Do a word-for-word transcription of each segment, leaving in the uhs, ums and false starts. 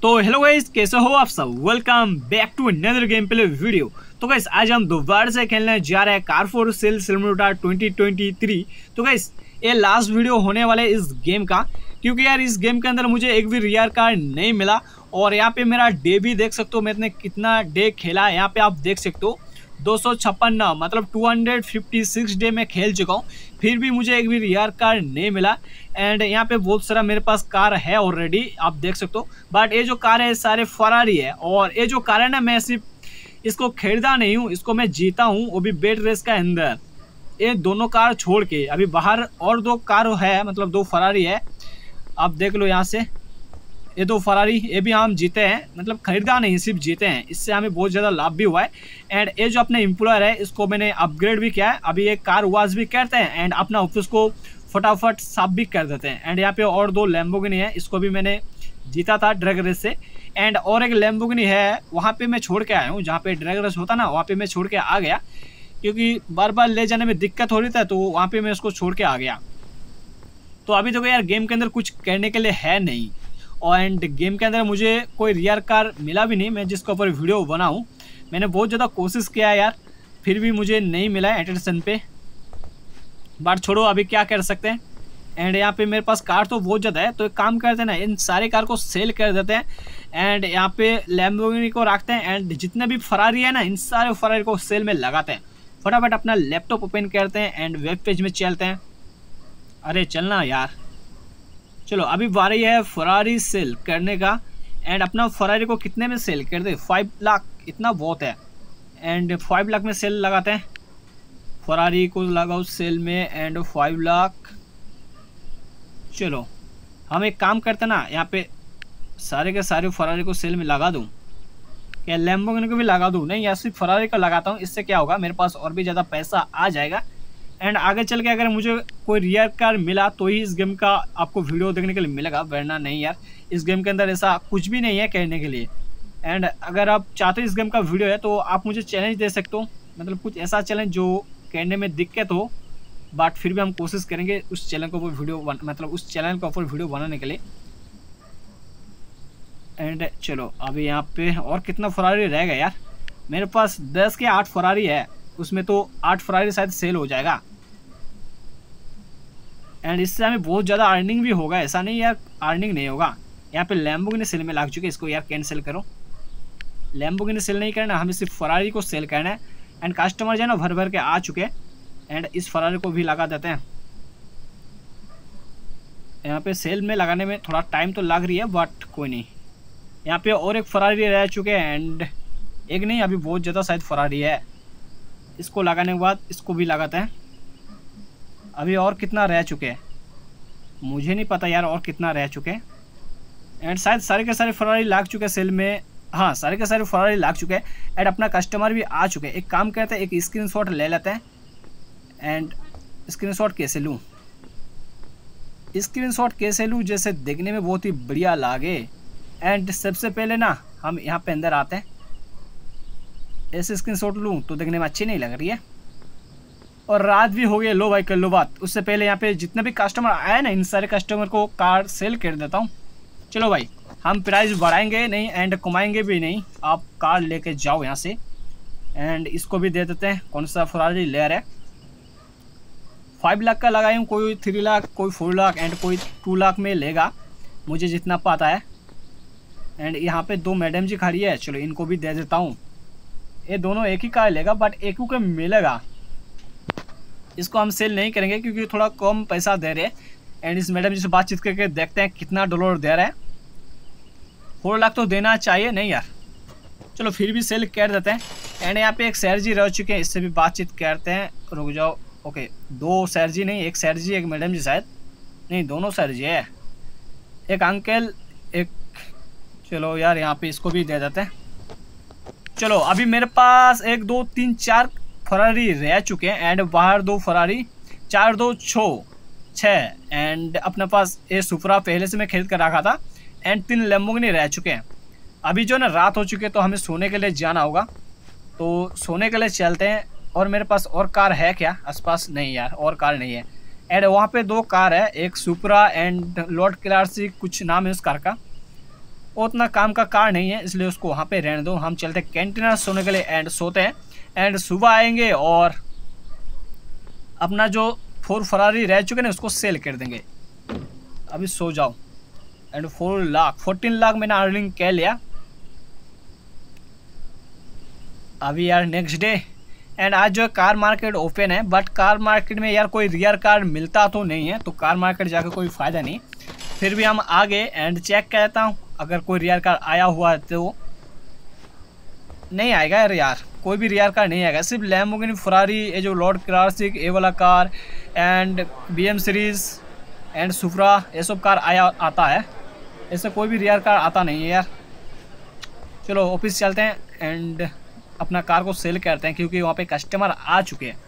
तो hello guys, कैसे हो आप सब। Welcome back to another gameplay video. तो गाइस आज हम दोबारा से खेलने जा रहे हैं car for sale simulator twenty twenty three. तो गाइस ये लास्ट वीडियो होने वाले इस गेम का, क्योंकि यार इस गेम के अंदर मुझे एक भी रियर कार नहीं मिला। और यहाँ पे मेरा डे भी देख सकते हो, मैंने कितना डे खेला है। यहाँ पे आप देख सकते हो दो सौ छप्पन मतलब दो सौ छप्पन डे में खेल चुका हूँ, फिर भी मुझे एक भी रियर कार नहीं मिला। एंड यहाँ पे बहुत सारा मेरे पास कार है ऑलरेडी, आप देख सकते हो। बट ये जो कार है सारे फरारी है। और ये जो कार है ना, मैं सिर्फ इसको खरीदा नहीं हूँ, इसको मैं जीता हूँ, वो भी बेट रेस का अंदर। ये दोनों कार छोड़ के अभी बाहर और दो कार है, मतलब दो फरारी है, आप देख लो यहाँ से। ये दो फरारी ये भी हम जीते हैं, मतलब खरीदा नहीं सिर्फ जीते हैं। इससे हमें बहुत ज़्यादा लाभ भी हुआ है। एंड ये जो अपने एम्प्लॉयर है इसको मैंने अपग्रेड भी किया है। अभी ये कार वाश भी करते हैं एंड अपना ऑफिस को फटाफट साफ भी कर देते हैं। एंड यहाँ पे और दो लैम्बोर्गिनी है, इसको भी मैंने जीता था ड्रैग रेस से। एंड और एक लैम्बोर्गिनी है, वहाँ पे मैं छोड़ के आया हूँ, जहाँ पे ड्रैग रेस होता ना वहाँ पे मैं छोड़ के आ गया, क्योंकि बार बार ले जाने में दिक्कत हो रही था, तो वहाँ पे मैं उसको छोड़ के आ गया। तो अभी तो यार गेम के अंदर कुछ करने के लिए है नहीं। और एंड गेम के अंदर मुझे कोई रियर कार मिला भी नहीं, मैं जिसके ऊपर वीडियो बनाऊँ। मैंने बहुत ज़्यादा कोशिश किया है यार, फिर भी मुझे नहीं मिला है एटेंशन पे। बट छोड़ो, अभी क्या कर सकते हैं। एंड यहाँ पे मेरे पास कार तो बहुत ज़्यादा है, तो एक काम करते हैं ना, इन सारे कार को सेल कर देते हैं एंड यहाँ पे लैम्बोर्गिनी को रखते हैं। एंड जितने भी फरारी है ना, इन सारे फरारी को सेल में लगाते हैं। फटाफट अपना लैपटॉप ओपन करते हैं एंड वेब पेज में चलते हैं। अरे चलना यार, चलो अभी बारी है फरारी सेल करने का। एंड अपना फरारी को कितने में सेल कर दे, फाइव लाख, इतना बहुत है। एंड फाइव लाख में सेल लगाते हैं, फरारी को लगाओ सेल में एंड फाइव लाख। चलो हम एक काम करते ना, यहाँ पे सारे के सारे फरारी को सेल में लगा दूँ, क्या लैम्बोर्गिनी को भी लगा दूँ? नहीं, या सिर्फ फरारी को लगाता हूँ। इससे क्या होगा, मेरे पास और भी ज़्यादा पैसा आ जाएगा। एंड आगे चल के अगर मुझे कोई रियर कार मिला तो ही इस गेम का आपको वीडियो देखने के लिए मिलेगा, वरना नहीं यार। इस गेम के अंदर ऐसा कुछ भी नहीं है कहने के लिए। एंड अगर आप चाहते हो इस गेम का वीडियो है तो आप मुझे चैलेंज दे सकते हो, मतलब कुछ ऐसा चैलेंज जो कहने में दिक्कत हो, बट फिर भी हम कोशिश करेंगे उस चैनल के ऊपर वीडियो मतलब उस चैनल के ऊपर वीडियो बनाने के लिए। एंड चलो अभी यहाँ पे और कितना फरारी रह गया यार, मेरे पास दस के आठ फरारी है, उसमें तो आठ फरारी शायद सेल हो जाएगा। एंड इससे हमें बहुत ज़्यादा अर्निंग भी होगा, ऐसा नहीं यार अर्निंग नहीं होगा। यहाँ पे लैम्बोर्गिनी सेल में लग चुके, इसको यार कैंसिल करो। लैम्बोर्गिनी सेल नहीं करना, हमें सिर्फ फरारी को सेल करना है। एंड कस्टमर जो है ना भर भर के आ चुके हैं। एंड इस फरारी को भी लगा देते हैं। यहाँ पे सेल में लगाने में थोड़ा टाइम तो लग रही है, बट कोई नहीं। यहाँ पे और एक फरारी रह चुके हैं, एंड एक नहीं अभी बहुत ज़्यादा शायद फरारी है। इसको लगाने के बाद इसको भी लगाते हैं। अभी और कितना रह चुके हैं मुझे नहीं पता यार, और कितना रह चुके हैं। एंड शायद सारे के सारे फरारी लग चुके हैं सेल में। हाँ, सारे के सारे फरारी लग चुके हैं। एंड अपना कस्टमर भी आ चुके हैं। एक काम करते हैं, एक स्क्रीनशॉट ले लेते हैं। एंड स्क्रीनशॉट कैसे लूँ, स्क्रीनशॉट कैसे लूँ जैसे देखने में बहुत ही बढ़िया लागे। एंड सबसे पहले ना हम यहाँ पे अंदर आते हैं। ऐसे स्क्रीनशॉट लूँ तो देखने में अच्छी नहीं लग रही है, और रात भी हो गई। लो भाई कर लो बात। उससे पहले यहाँ पे जितने भी कस्टमर आए ना, इन सारे कस्टमर को कार सेल कर देता हूँ। चलो भाई, हम प्राइस बढ़ाएंगे नहीं एंड कमाएंगे भी नहीं, आप कार लेके जाओ यहाँ से। एंड इसको भी दे देते हैं। कौन सा फरारी लेयर है, फाइव लाख का लगाई हूँ, कोई थ्री लाख कोई फोर लाख एंड कोई टू लाख में लेगा, मुझे जितना पता है। एंड यहाँ पे दो मैडम जी खड़ी है, चलो इनको भी दे देता हूँ। ये दोनों एक ही कार लेगा, बट एक को मिलेगा। इसको हम सेल नहीं करेंगे क्योंकि थोड़ा कम पैसा दे रहे हैं। एंड इस मैडम जी से बातचीत करके देखते हैं कितना डॉलर दे रहे हैं। फोर लाख तो देना चाहिए नहीं यार, चलो फिर भी सेल कर देते हैं। एंड यहाँ पे एक सैर जी रह चुके हैं, इससे भी बातचीत करते हैं। रुक जाओ, ओके दो सैर जी नहीं, एक सैर जी एक मैडम जी, शायद नहीं दोनों सैर जी है, एक अंकल एक। चलो यार यहाँ पे इसको भी दे देते हैं। चलो अभी मेरे पास एक दो तीन चार फरारी रह चुके हैं। एंड बाहर दो फरारी, चार दो छो छः। एंड अपने पास ये सुपरा पहले से मैं खरीद कर रखा था। एंड तीन लैम्बोर्गिनी रह चुके हैं। अभी जो ना रात हो चुकी है, तो हमें सोने के लिए जाना होगा, तो सोने के लिए चलते हैं। और मेरे पास और कार है क्या आसपास? नहीं यार, और कार नहीं है। एंड वहाँ पे दो कार है, एक सुपरा एंड लॉर्ड क्लासिक कुछ नाम है उस कार का। वो उतना काम का कार नहीं है, इसलिए उसको वहाँ पे रहने दो। हम चलते कैंटीनर सोने के लिए एंड सोते हैं एंड सुबह आएंगे और अपना जो फोर फरारी रह चुके ना उसको सेल कर देंगे। अभी सो जाओ। And four lakh fourteen lakh मैंने अर्निंग कर लिया। अभी यार नेक्स्ट डे एंड आज जो है कार मार्केट ओपन है, बट कार मार्केट में यार कोई रियर कार मिलता तो नहीं है, तो कार मार्केट जाकर कोई फ़ायदा नहीं। फिर भी हम आगे एंड चेक करता हूँ, अगर कोई रियर कार आया हुआ है तो नहीं आएगा यार यार कोई भी रियर कार नहीं आएगा, सिर्फ लैम्बोर्गिनी फरारी, ये जो लॉर्ड क्लासिक ए वाला car and B M series and Supra ये सब कार आया आता है, ऐसे कोई भी रियर कार आता नहीं है यार। चलो ऑफिस चलते हैं एंड अपना कार को सेल करते हैं, क्योंकि वहाँ पे कस्टमर आ चुके हैं।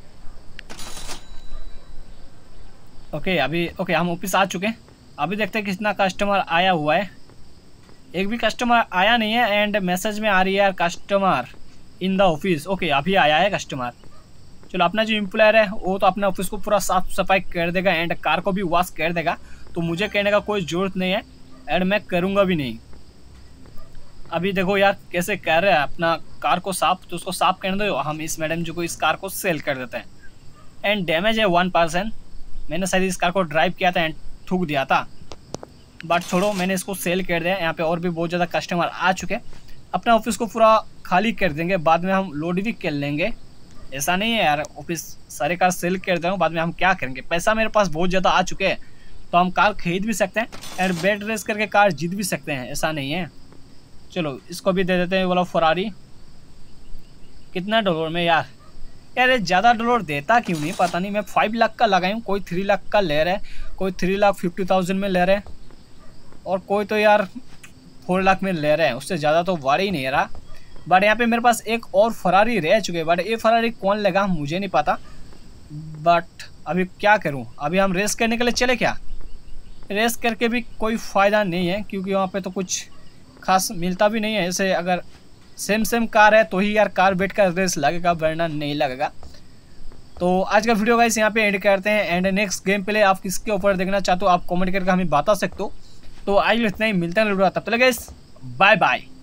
ओके अभी ओके हम ऑफिस आ चुके हैं। अभी देखते हैं कितना कस्टमर आया हुआ है। एक भी कस्टमर आया नहीं है एंड मैसेज में आ रही है यार customer in the office. Okay अभी आया है कस्टमर। चलो अपना जो एम्प्लॉयर है वो तो अपने ऑफिस को पूरा साफ सफाई कर देगा एंड कार को भी वॉश कर देगा, तो मुझे कहने का कोई ज़रूरत नहीं है एंड मैं करूँगा भी नहीं। अभी देखो यार कैसे कर रहे हैं अपना कार को साफ, तो उसको साफ करने दो। हम इस मैडम जी को इस कार को सेल कर देते हैं। एंड डैमेज है वन परसेंट। मैंने शायद इस कार को ड्राइव किया था एंड थूक दिया था, बट छोड़ो मैंने इसको सेल कर दिया। यहाँ पे और भी बहुत ज़्यादा कस्टमर आ चुके हैं। अपना ऑफिस को पूरा खाली कर देंगे, बाद में हम लोड भी कर लेंगे। ऐसा नहीं है यार ऑफिस सारे कार सेल कर दे, बाद में हम क्या करेंगे, पैसा मेरे पास बहुत ज़्यादा आ चुके हैं, तो हम कार खरीद भी सकते हैं एंड बेट रेस करके कार जीत भी सकते हैं, ऐसा नहीं है। चलो इसको भी दे देते हैं वाला फरारी। कितना डॉलर में यार यार ये ज़्यादा डॉलर देता क्यों नहीं पता नहीं। मैं फाइव लाख का लगाई हूँ, कोई थ्री लाख का ले रहा है, कोई थ्री लाख फिफ्टी थाउजेंड में ले रहे हैं और कोई तो यार फोर लाख में ले रहे हैं, उससे ज़्यादा तो वाड़ ही नहीं रहा। बट यहाँ पे मेरे पास एक और फरारी रह चुके हैं, बट ये फरारी कौन लेगा मुझे नहीं पता। बट अभी क्या करूँ, अभी हम रेस करने के लिए चले क्या? रेस करके भी कोई फ़ायदा नहीं है, क्योंकि वहाँ पे तो कुछ खास मिलता भी नहीं है। ऐसे अगर सेम सेम कार है तो ही यार कार बैठ कर रेस लगेगा, वरना नहीं लगेगा। तो आज का वीडियो गाइस यहाँ पे एंड करते हैं एंड नेक्स्ट गेम प्ले आप किसके ऊपर देखना चाहते हो आप कमेंट करके हमें बता सकते हो। तो आज इतना ही, मिलता है वीडियो, तब तक गाइस बाय बाय।